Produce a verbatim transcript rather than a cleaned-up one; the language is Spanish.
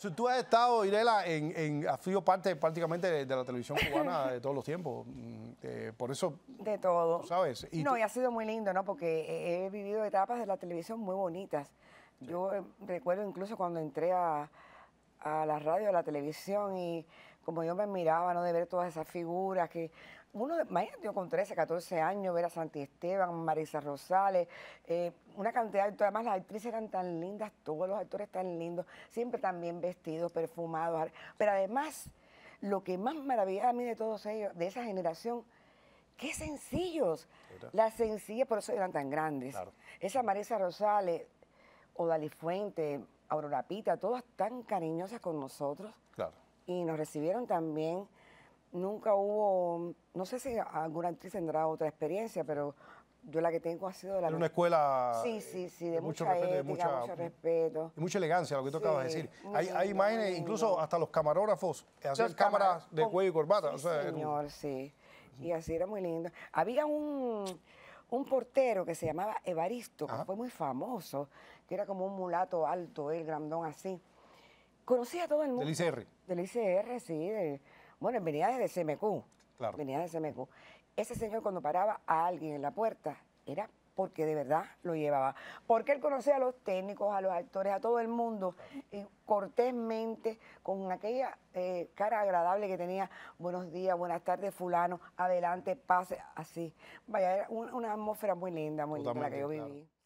Si tú has estado, Irela, en, en, has sido parte prácticamente de, de la televisión cubana de todos los tiempos. Eh, por eso... De todo. ¿Sabes? Y no, tú... y ha sido muy lindo, ¿no? Porque he, he vivido etapas de la televisión muy bonitas. Sí. Yo eh, recuerdo incluso cuando entré a, a la radio, a la televisión, y como yo me miraba, ¿no? De ver todas esas figuras que... Uno, imagínate, yo con trece, catorce años, ver a Santi Esteban, Marisa Rosales, eh, una cantidad de... Además, las actrices eran tan lindas, todos los actores tan lindos, siempre tan bien vestidos, perfumados. Pero además, lo que más maravillaba a mí de todos ellos, de esa generación, qué sencillos. Las sencillas, por eso eran tan grandes. Claro. Esa Marisa Rosales, Odalis Fuente, Aurora Pita, todas tan cariñosas con nosotros. Claro. Y nos recibieron también. Nunca hubo, no sé si alguna actriz tendrá otra experiencia, pero yo la que tengo ha sido de la... En una escuela... Sí, sí, sí, de, de mucha mucho respeto, ética, de mucha, mucho respeto. Y mucha elegancia, lo que tú sí, acabas de decir. Hay, lindo, hay imágenes, incluso hasta los camarógrafos hacían cámaras de cuello y corbata. Sí, o sea, señor, sí. Y así era muy lindo. Había un, un portero que se llamaba Evaristo, que Ajá. fue muy famoso, que era como un mulato alto, él, grandón así. Conocía a todo el mundo. Del I C R. Del I C R, sí. De, bueno, venía desde C M Q. Claro. Venía de C M Q. Ese señor cuando paraba a alguien en la puerta, era porque de verdad lo llevaba. Porque él conocía a los técnicos, a los actores, a todo el mundo, y cortésmente, con aquella eh, cara agradable que tenía, buenos días, buenas tardes, fulano, adelante, pase, así. Vaya, era una, una atmósfera muy linda, muy Totalmente, linda la que yo viví. Claro.